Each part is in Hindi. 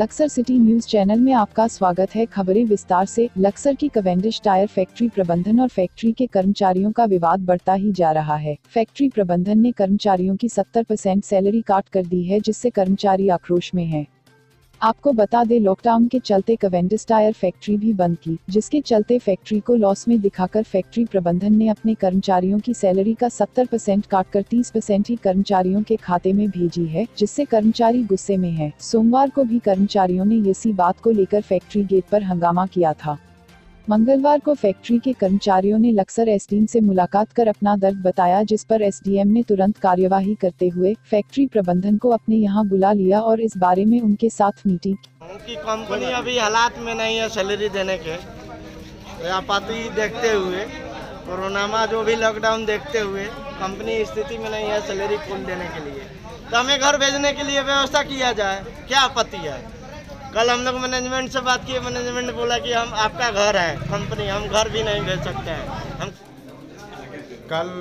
लक्सर सिटी न्यूज चैनल में आपका स्वागत है। खबरें विस्तार से। लक्सर की कैवेंडिश टायर फैक्ट्री प्रबंधन और फैक्ट्री के कर्मचारियों का विवाद बढ़ता ही जा रहा है। फैक्ट्री प्रबंधन ने कर्मचारियों की 70% सैलरी काट कर दी है, जिससे कर्मचारी आक्रोश में हैं। आपको बता दें, लॉकडाउन के चलते कैवेंडिश टायर फैक्ट्री भी बंद की, जिसके चलते फैक्ट्री को लॉस में दिखाकर फैक्ट्री प्रबंधन ने अपने कर्मचारियों की सैलरी का 70% काटकर 30% ही कर्मचारियों के खाते में भेजी है, जिससे कर्मचारी गुस्से में हैं। सोमवार को भी कर्मचारियों ने इसी बात को लेकर फैक्ट्री गेट पर हंगामा किया था। मंगलवार को फैक्ट्री के कर्मचारियों ने लक्सर एसडीएम से मुलाकात कर अपना दर्द बताया, जिस पर एसडीएम ने तुरंत कार्यवाही करते हुए फैक्ट्री प्रबंधन को अपने यहां बुला लिया और इस बारे में उनके साथ मीटिंग की। कंपनी अभी हालात में नहीं है सैलरी देने के, आपाती देखते हुए, कोरोना में जो भी लॉकडाउन देखते हुए कंपनी स्थिति में नहीं है सैलरी फुल देने के लिए। तो हमें घर भेजने के लिए व्यवस्था किया जाए, क्या आपत्ति है? कल हम लोग मैनेजमेंट से बात किए, मैनेजमेंट ने बोला कि हम आपका घर है कंपनी, हम घर भी नहीं भेज सकते हैं। हम कल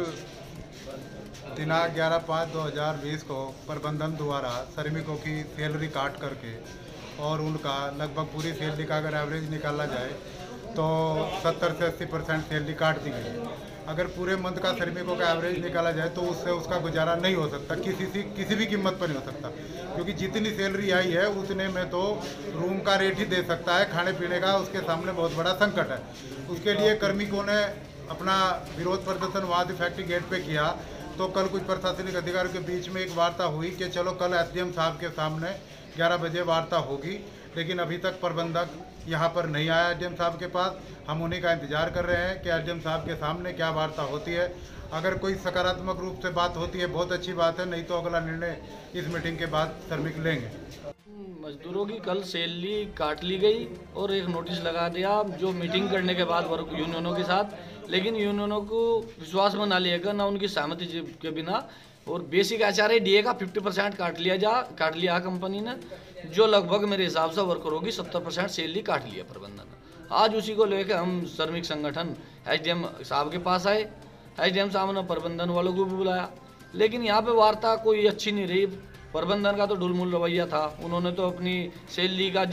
दिनांक 11/5/2020 को प्रबंधन द्वारा श्रमिकों की सैलरी काट करके और उनका लगभग पूरी सैलरी का अगर एवरेज निकाला जाए तो 70 से 80% सैलरी काट दी गई। अगर पूरे मंथ का श्रमिकों का एवरेज निकाला जाए तो उससे उसका गुजारा नहीं हो सकता, किसी भी कीमत पर नहीं हो सकता, क्योंकि जितनी सैलरी आई है उतने में तो रूम का रेट ही दे सकता है, खाने पीने का उसके सामने बहुत बड़ा संकट है। उसके लिए कार्मिकों ने अपना विरोध प्रदर्शन वहाँ फैक्ट्री गेट पे किया। तो कल कुछ प्रशासनिक अधिकारियों के बीच में एक वार्ता हुई कि चलो कल एसडीएम साहब के सामने 11 बजे वार्ता होगी, लेकिन अभी तक प्रबंधक यहाँ पर नहीं आया एसडीएम साहब के पास। हम उन्हीं का इंतजार कर रहे हैं कि एसडीएम साहब के सामने क्या वार्ता होती है। अगर कोई सकारात्मक रूप से बात होती है बहुत अच्छी बात है, नहीं तो अगला निर्णय इस मीटिंग के बाद श्रमिक लेंगे। मजदूरों की कल सैलरी काट ली गई और एक नोटिस लगा दिया, जो मीटिंग करने के बाद वर्क यूनियनों के साथ, लेकिन यूनियनों को विश्वास में ना लिएगा, ना उनकी सहमति के बिना, और बेसिक एचआरए डीए का 50% काट लिया कंपनी ने, जो लगभग मेरे हिसाब से वर्करों की 70% सैलरी काट लिया प्रबंधन ने। आज उसी को लेकर हम श्रमिक संगठन एसडीएम साहब के पास आए। एसडीएम साहब ने प्रबंधन वालों को भी बुलाया, लेकिन यहाँ पे वार्ता कोई अच्छी नहीं रही। प्रबंधन का तो ढुलमुल रवैया था, उन्होंने तो अपनी सैलरी का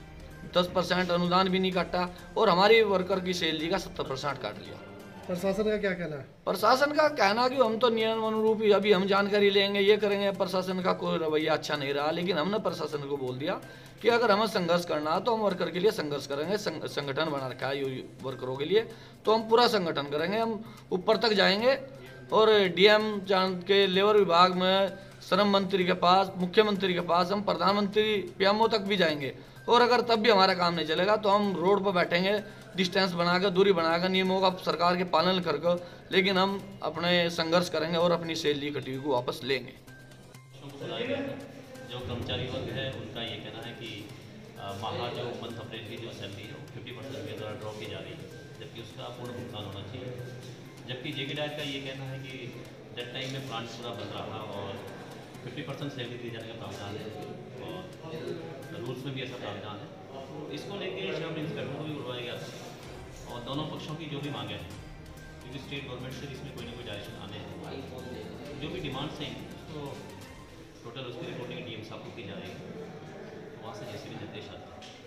10% अनुदान भी नहीं काटा और हमारी वर्कर की सैलरी का 70% काट लिया। प्रशासन का क्या कहना है? प्रशासन का कहना कि हम तो नियम अनुरूप ही अभी हम जानकारी लेंगे, ये करेंगे। प्रशासन का कोई रवैया अच्छा नहीं रहा, लेकिन हमने प्रशासन को बोल दिया कि अगर हमें संघर्ष करना है तो हम वर्कर के लिए संघर्ष करेंगे। संगठन बना रखा है वर्करों के लिए, तो हम पूरा संगठन करेंगे, हम ऊपर तक जाएंगे और डीएम के लेबर विभाग में, श्रम मंत्री के पास, मुख्यमंत्री के पास, हम प्रधानमंत्री पीएमओ तक भी जाएंगे। और अगर तब भी हमारा काम नहीं चलेगा तो हम रोड पर बैठेंगे, डिस्टेंस बनाकर, दूरी बनाकर, नियमों का सरकार के पालन करके, लेकिन हम अपने संघर्ष करेंगे और अपनी सैलरी कटी हुई को वापस लेंगे। जो कर्मचारी वर्ग है उनका ये कहना है कि माह जो मंथ अप्रैल की जो सैलरी है वो 50% के द्वारा ड्रॉ की जा रही है, जबकि उसका पूर्ण भुगतान होना चाहिए। जबकि जेके डाइट का ये कहना है कि दैट टाइम में प्लांट पूरा बन रहा और 50% सैलरी दी जाने का प्रावधान है और रूल्स में भी ऐसा प्रावधान है। इसको लेके श्रम इंस्पेक्टर को भी बुलवाया गया था और दोनों पक्षों की जो भी मांगे हैं, क्योंकि स्टेट गवर्नमेंट से इसमें कोई ना कोई डायरेक्शन आने हैं, जो भी डिमांड्स हैं तो टोटल उसकी रिपोर्टिंग डीएम साहब को की जा रही है, तो वहाँ से जैसे भी निर्देश आता है